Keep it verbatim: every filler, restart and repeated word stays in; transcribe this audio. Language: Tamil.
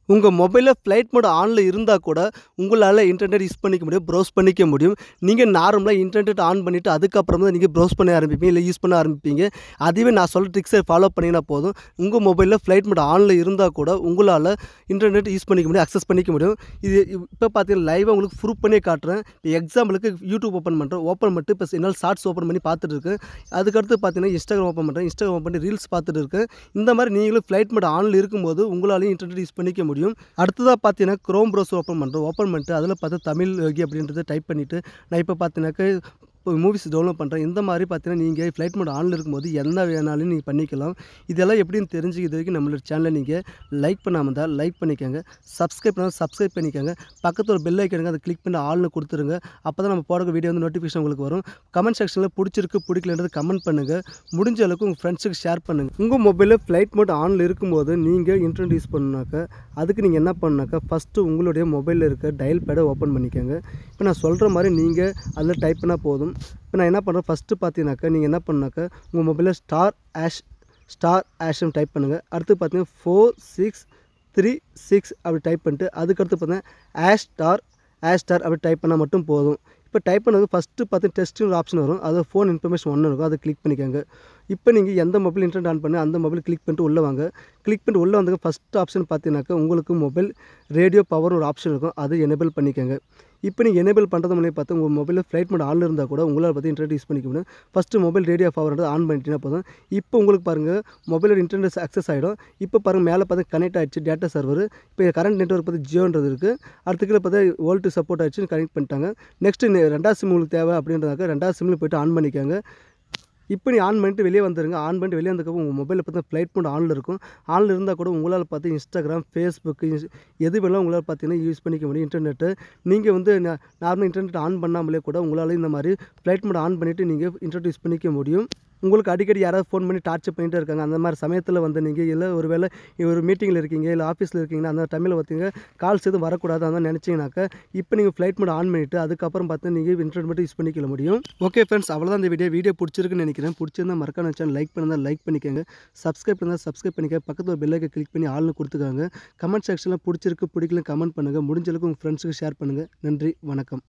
உங்க மொபைல்ல ஃப்ளைட் மோட் ஆன்ல இருந்தா கூட, உங்களால இன்டர்நெட் யூஸ் பண்ணிக்க முடியும். ப்ரௌஸ் பண்ணிக்க முடியும். நீங்க நார்மலா இன்டர்நெட் ஆன் பண்ணிட்டு, அதுக்கப்புறம் தான் நீங்க ப்ரௌஸ் பண்ண ஆரம்பிப்பீங்க. இல்ல யூஸ் பண்ண ஆரம்பிப்பீங்க. அதுவே நான் சொல்ற ட்ரிக்ஸ ஃபாலோ பண்ணீங்கன்னா போதும். உங்க மொபைல்ல ஃப்ளைட் மோட் ஆன்ல இருந்தா கூட, உங்களால இன்டர்நெட் யூஸ் பண்ணிக்க முடியும். அக்சஸ் பண்ணிக்க முடியும். இது இப்ப பார்த்தீங்கன்னா, லைவா உங்களுக்கு ப்ரூஃப் பண்ணியே காட்டுறேன். எக்ஸாம்பிளுக்கு யூடியூப் ஓப்பன் பண்றேன். ஓப்பன் பண்ணிட்டு இப்ப என்னால ஷார்ட்ஸ் ஓப்பன் பண்ணி பார்த்துட்டு இருக்கேன். அதுக்கடுத்து பார்த்தீங்கன்னா, இன்ஸ்டாகிராம் ஓப்பன் பண்றேன். இன்ஸ்டாகிராம் ஓப்பன் பண்ணி ரீல்ஸ் பார்த்துட்டு இருக்கேன். இந்த மாரி நீங்களும் ஃப்ளைட் மோட் ஆன்ல இருக்கும்போது, உங்களாலயும் இன்டர்நெட் யூஸ் பண்ணிக்க முடியும். அடுத்ததா பார்த்தீங்கன்னா, குரோம் ப்ரௌசர் ஓப்பன் பண்றேன். ஓப்பன் பண்ணிட்டு அதில பார்த்தா தமிழ் யோகி அப்படின்றத டைப் பண்ணிட்டு, நான் இப்ப பார்த்தீங்கன்னாக்க இப்போ மூவிஸ் டவுன்லோட் பண்றேன். இந்த மாரி பார்த்தீங்கன்னா, நீங்க ஃப்ளைட் மோட் ஆன்ல இருக்கும்போது என்ன வேணாலும் நீங்க பண்ணிக்கலாம். இதெல்லாம் எப்படின்னு தெரிஞ்சுக்கிறது வரைக்கும் நம்மளோட சேனல நீங்க லைக் பண்ணாம இருந்தா லைக் பண்ணிக்கங்க. சப்ஸ்கிரைப் பண்ணா சப்ஸ்கிரைப் பண்ணிக்கங்க. பக்கத்துல ஒரு பெல் ஐகான் அத கிளிக் பண்ணி ஆல்னு குடுத்துருங்க. அப்பதான் நம்ம போடுற வீடியோ வந்து நோட்டிஃபிகேஷன் உங்களுக்கு வரும். கமெண்ட் செக்ஷன்ல புடிச்சிருக்கு, புடிக்கலன்றத கமெண்ட் பண்ணுங்க. முடிஞ்ச அளவுக்கு உங்க ஃப்ரெண்ட்ஸ்க்கு ஷேர் பண்ணுங்க. உங்க மொபைல்ல ஃப்ளைட் மோட் ஆன்ல இருக்கும்போது நீங்க இன்டர்நெட் யூஸ் பண்ணணும்னாக்க, அதுக்கு நீங்க என்ன பண்ணணும்னாக்க, ஃபர்ஸ்ட் உங்களுடைய மொபைல்ல இருக்க டயல் பேட ஓப்பன் பண்ணிக்கங்க. இப்ப நான் சொல்ற மாரி நீங்க அதில டைப் பண்ணா போதும். இப்ப நான் என்ன பண்றேன், ஃபர்ஸ்ட் பார்த்தீங்கன்னாக்க, நீங்க என்ன பண்ணணும்னாக்க, உங்க மொபைல்ல ஸ்டார் ஹேஷ் ஸ்டார் ஹேஷ்ன்னு டைப் பண்ணுங்க. அடுத்து பார்த்தீங்கன்னா, ஃபோர் சிக்ஸ் த்ரீ சிக்ஸ் அப்படி டைப் பண்ணிட்டு, அதுக்கடுத்து பார்த்தீங்கன்னா, ஹேஷ் ஸ்டார் ஹேஷ் ஸ்டார் அப்படி டைப் பண்ணா மட்டும் போதும். இப்ப டைப் பண்ணது ஃபர்ஸ்ட் பார்த்தீங்கன்னா, டெஸ்ட்ன்னு ஒரு ஆப்ஷன் வரும். அது ஃபோன் இன்ஃபர்மேஷன் ஒன்று இருக்கும். அத கிளிக் பண்ணிக்கங்க. இப்ப நீங்க எந்த மொபைல் இன்டர்நெட் ஆன் பண்ணி அந்த மொபைல் கிளிக் பண்ணிட்டு உள்ள வாங்க. கிளிக் பண்ணிட்டு உள்ள வந்ததுக்கு ஃபர்ஸ்ட் ஆப்ஷன் பார்த்தீங்கன்னாக்க, உங்களுக்கு மொபைல் ரேடியோ பவர்னு ஒரு ஆப்ஷன் இருக்கும். அத எனேபிள் பண்ணிக்கங்க. இப்ப நீங்க எனேபிள் பண்றது மூலியமா பார்த்தா, உங்க மொபைல்ல ஃப்ளைட் மோட் ஆன்ல இருந்தா கூட உங்களால பார்த்தா இன்டர்நெட் யூஸ் பண்ணிக்க முடியும். ஃபர்ஸ்ட் மொபைல் ரேடியோ பவர்ன்றத ஆன் பண்ணிட்டீங்கன்னா போதும். இப்ப உங்களுக்கு பாருங்க, மொபைலோட இன்டர்நெட் அக்சஸ் ஆயிடும். இப்ப பாருங்க மேல பார்த்தா கனெக்ட் ஆயிடுச்சு டேட்டா சர்வர். இப்ப கரண்ட் நெட்வொர்க் பார்த்தா ஜியோன்றது இருக்கு. அடுத்து கீழ பார்த்தா வோல்ட் சப்போர்ட் ஆயிடுச்சுன்னு கனெக்ட் பண்ணிட்டாங்க. நெக்ஸ்ட் ரெண்டாவது சிம் உங்களுக்கு தேவை அப்படின்றதாக்க ரெண்டாவது சிம்ல போயிட்டு ஆன் பண்ணிக்கங்க. இப்ப நீ ஆன் பண்ணிட்டு வெளிய வந்துருங்க. ஆன் பண்ணிட்டு வெளிய வந்ததுக்கப்புறம் உங்க மொபைல்ல பார்த்தா ஃப்ளைட் மோட் ஆன்ல இருக்கும். ஆன்ல இருந்தா கூட உங்களால பார்த்தா Instagram, Facebook எது வேணாலும் உங்களால பார்த்தீங்கன்னா யூஸ் பண்ணிக்க முடியும் இன்டர்நெட்ட. நீங்க வந்து ந நார்மலா இன்டர்நெட் ஆன் பண்ணாமலே கூட உங்களால இந்த மாரி ஃப்ளைட் மோட் ஆன் பண்ணிட்டு நீங்க இன்டர்நெட் யூஸ் பண்ணிக்க முடியும். உங்களுக்கு அடிக்கடி யாராவது ஃபோன் பண்ணி டார்ச்சர் பண்ணிட்டே இருக்காங்க. அந்த மாரி சமயத்துல வந்து நீங்க இல்ல ஒரு வேள ஒரு மீட்டிங்ல இருக்கீங்க, இல்ல ஆஃபீஸ்ல இருக்கீங்கன்னா, அந்த டைம்ல பார்த்தீங்க கால்ஸ் எதுவும் வரக்கூடாது அந்த மாரி நெனச்சீங்கனாக்க, இப்ப நீங்க ஃப்ளைட் மோட் ஆன் பண்ணிட்டு அதுக்கப்புறம் பார்த்தா நீங்க இன்டர்நெட் மட்டும் யூஸ் பண்ணிக்க முடியும். ஓகே ஃபிரெண்ட்ஸ், அவ்வளவுதான் இந்த வீடியோ. வீடியோ புடிச்சிருக்குன்னு நெனைக்கிறேன். புடிச்சிருந்தா மறக்காம சேனல் லைக் பண்ணுங்க, லைக் பண்ணிக்கங்க. சப்ஸ்கிரைப் பண்ணா சப்ஸ்கிரைப் பண்ணிக்க. பக்கத்துல ஒரு பெல் ஐகான் கிளிக் பண்ணி ஆல்னு குடுத்துக்கங்க. கமெண்ட் செக்ஷன்ல புடிச்சிருக்கு, புடிக்கலன்னு கமெண்ட் பண்ணுங்க. முடிஞ்ச அளவுக்கு உங்க ஃப்ரெண்ட்ஸ்க்கு ஷேர் பண்ணுங்க. நன்றி, வணக்கம்.